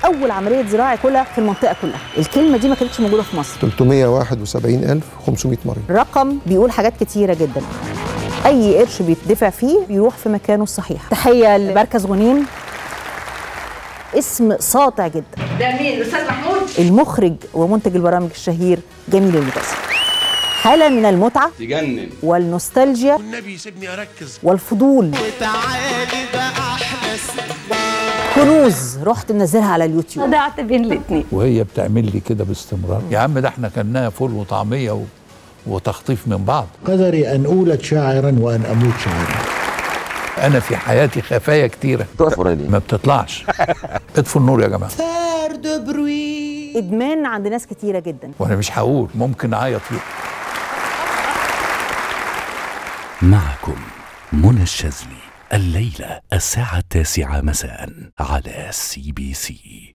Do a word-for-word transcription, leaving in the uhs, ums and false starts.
اول عمليه زراعه كلى في المنطقه كلها. الكلمه دي ما كانتش موجوده في مصر. ثلاثمائة وواحد وسبعين ألف وخمسمائة مريض. رقم بيقول حاجات كتيره جدا. اي قرش بيتدفع فيه بيروح في مكانه الصحيح. تحيه لمركز غنيم، اسم ساطع جدا. ده مين؟ الاستاذ محمود؟ المخرج ومنتج البرامج الشهير جميل المتسم. حالة من المتعة تجنن والنوستالجيا والنبي سيبني اركز والفضول وتعالي بقى احلى كنوز رحت منزلها على اليوتيوب. ضعت بين الاثنين وهي بتعمل لي كده باستمرار. يا عم ده احنا كلناها فول وطعميه و... وتخطيف من بعض. قدري ان اولد شاعرا وان اموت شاعرا. انا في حياتي خفايا كتيره ما بتطلعش. اطفوا النور يا جماعه. فرد بروي ادمان عند ناس كتيره جدا. وانا مش هقول، ممكن اعيط فيه. معكم منى الشاذلي الليلة الساعة التاسعة مساء على سي بي سي.